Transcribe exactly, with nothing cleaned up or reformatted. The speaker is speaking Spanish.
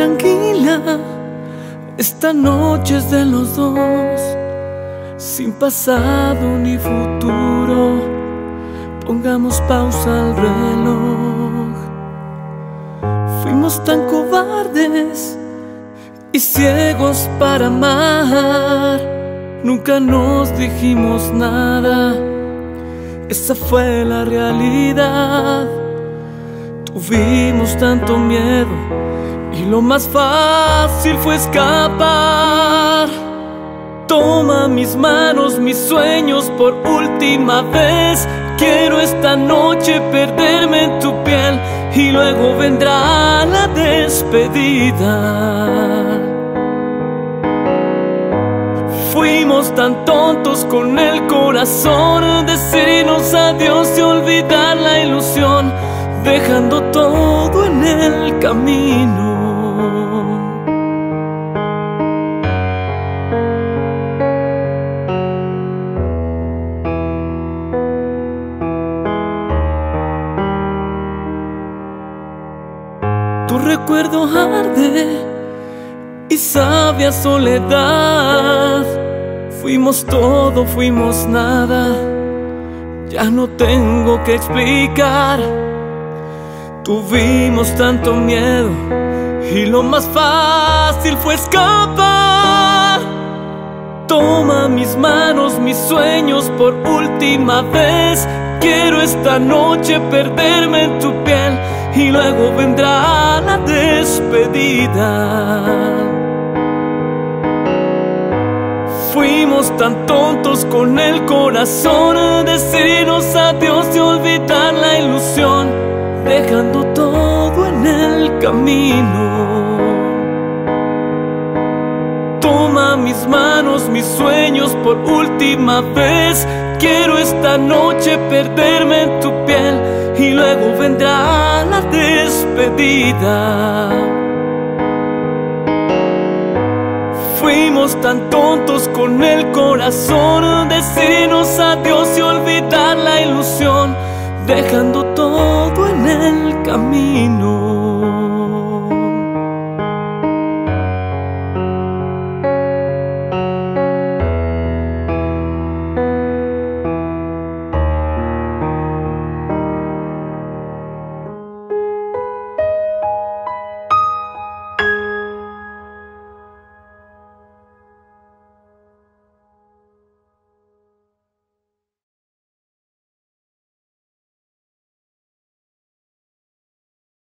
tranquila, esta noche es de los dos, sin pasado ni futuro. Pongamos pausa al reloj. Fuimos tan cobardes y ciegos para amar. Nunca nos dijimos nada, esa fue la realidad. Tuvimos tanto miedo y lo más fácil fue escapar. Toma mis manos, mis sueños por última vez. Quiero esta noche perderme en tu piel y luego vendrá la despedida. Fuimos tan tontos con el corazón, decirnos adiós y olvidar la ilusión, dejando todo en el camino. Tu recuerdo arde y sabia soledad. Fuimos todo, fuimos nada. Ya no tengo que explicar. Tuvimos tanto miedo y lo más fácil fue escapar. Toma mis manos, mis sueños por última vez. Quiero esta noche perderme en tu piel y luego vendrá la despedida. Fuimos tan tontos con el corazón, decirnos adiós y olvidar la ilusión, dejando todo en el camino. Toma mis manos, mis sueños por última vez. Quiero esta noche perderme en tu piel y luego vendrá la despedida. Fuimos tan tontos con el corazón, decirnos adiós y olvidar la ilusión, dejando todo en el camino.